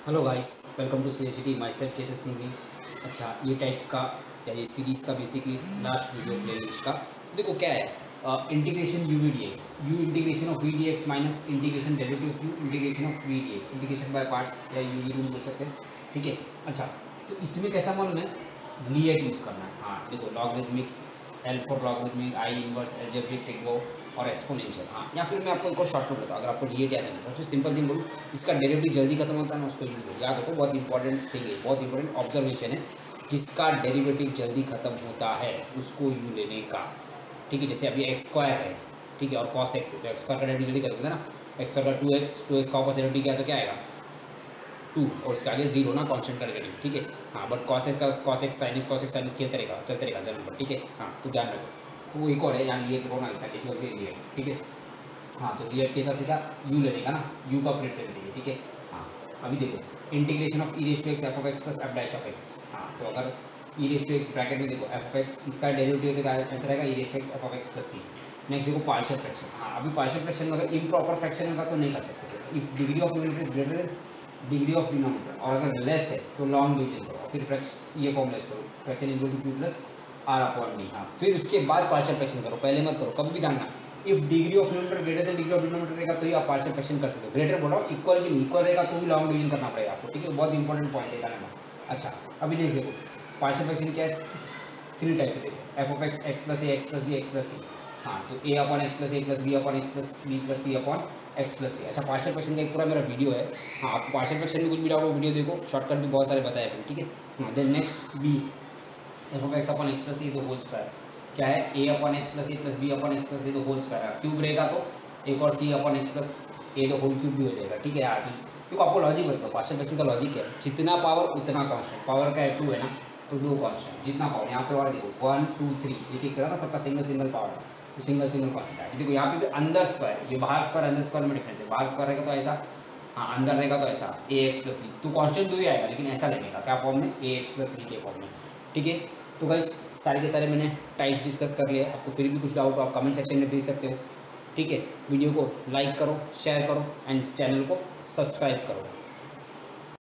Hello guys, welcome to CHT my self Chetan Singh. अच्छा, ये type का या ये सीरीज़ का बेसिकली लास्ट वीडियो प्लेलिस्ट का देखो क्या है। Integration UVDX, u integration of VDX minus integration derivative of u integration of VDX, integration by parts या UV रूल बोल सकते हैं। ठीक है। अच्छा, तो इसमें कैसा मालूम है, लिएट यूज़ करना है। हाँ देखो, logarithmic, L for logarithmic, I inverse, algebraic, टेक्वो और एक्सपोनेंशियल। हाँ, या फिर मैं आपको एक और शॉर्टकट बताऊँ, अगर आपको लिएट याद है तो सबसे सिंपल थिंग बोलूँ, जिसका डेरिवेटिव जल्दी खत्म होता है ना उसको यूज करो। याद रखो, बहुत इंपॉर्टेंट थिंग है, बहुत इंपॉर्टेंट ऑब्जर्वेशन है। जिसका डेरिवेटिव जल्दी खत्म होता है उसको यू लेने का। ठीक है, जैसे अभी x² है, ठीक है, और cos x है, तो x² का डेरिवेटिव जल्दी खत्म होता है ना। x² का 2x का ऑपोजिट डेरिवेटिव क्या है, तो क्या आएगा 2, और उसके आगे 0 ना, कॉन्स्टेंट का डेरिवेटिव। ठीक है। हाँ, बट cos x साइनिस चलते रहेगा जन्म पर। ठीक है। हाँ, तो ध्यान रखो। तो वो एक और है, यहाँ लिए तो ना लिखा है। ठीक है। हाँ, तो लिएट के हिसाब से क्या यू लेने का ना, यू का प्रेफरेंस है। ठीक है। हाँ, अभी देखो integration of e raised to x f of x plus f dash of x। हाँ, तो अगर e raised to x bracket में देखो f of x, इसका डेरिवेटिव तो क्या आंसर आएगा e raised to x f of x plus c। Next देखो पार्शियल फ्रैक्शन। हाँ, अभी पार्शियल फ्रैक्शन में अगर इम्प्रॉपर फ्रैक्शन होगा तो नहीं कर सकते। If degree of numerator is greater than degree of denominator, और अगर लेस है तो लॉन्ग डिवीजन करो, फिर फ्रैक्शन ये फॉर्मूला करो, fraction is equal to q plus r upon d। हाँ, फिर उसके बाद पार्शियल फ्रैक्शन करो, पहले मत करो। कब भी जानना, if degree of numerator greater than degree of denominator रहेगा तो ही आप पार्शियल फ्रैक्शन कर सकते हो। ग्रेटर बोल रहा हूँ, इक्वल की नहीं, इक्वल रहेगा तो भी लॉन्ग डिवीजन करना पड़ेगा आपको। ठीक है, बहुत इंपॉर्टेंट पॉइंट है कहने में। अच्छा, अभी नेक्स्ट देखो पार्शियल फ्रैक्शन क्या है, 3 टाइप से देखो, f of x x plus a x plus b x plus c। हाँ, तो a upon x plus a plus b upon x plus b plus c upon x plus c। अच्छा, partial fraction का एक पूरा मेरा video है। हाँ, आपको पार्शियल फ्रैक्शन में कुछ भी डाउट हो वीडियो देखो, शॉर्टकट भी बहुत सारे बताए हैं। ठीक है। हाँ, then next b f of x upon x plus c तो होल स्क्वायर क्या है, a upon x plus a plus b upon x plus a तो होल स्क्वायर है। क्यूब रहेगा तो एक और c upon x plus a तो होल क्यूब भी हो जाएगा। ठीक है यार, क्योंकि आपको लॉजिक बताओ, पार्शियल फ्रैक्शन का लॉजिक है, जितना पावर उतना कॉन्स्टेंट। पावर का 2 है ना, तो 2 कॉन्स्टेंट, जितना पावर यहाँ पे और देखो 1 2 3 एक एक करा ना, सबका सिंगल पावर है, तो सिंगल कॉन्स्टेंट है। देखो यहाँ पे भी अंदर स्क्वायर, ये बाहर स्क्वायर अंदर स्क्वायर में डिफरेंस है। बाहर स्क्वायर रहेगा तो ऐसा, हाँ अंदर रहेगा तो ऐसा ए एक्स प्लस बी, तो कॉन्स्टेंट 2 ही आएगा, लेकिन ऐसा लगेगा क्या फॉर्म में, ए एक्स प्लस बी के फॉर्म में। ठीक है। तो गाइस सारे के सारे मैंने टाइप्स डिस्कस कर लिया। आपको फिर भी कुछ डाउट हो आप कमेंट सेक्शन में भेज सकते हो। ठीक है, वीडियो को लाइक करो, शेयर करो एंड चैनल को सब्सक्राइब करो।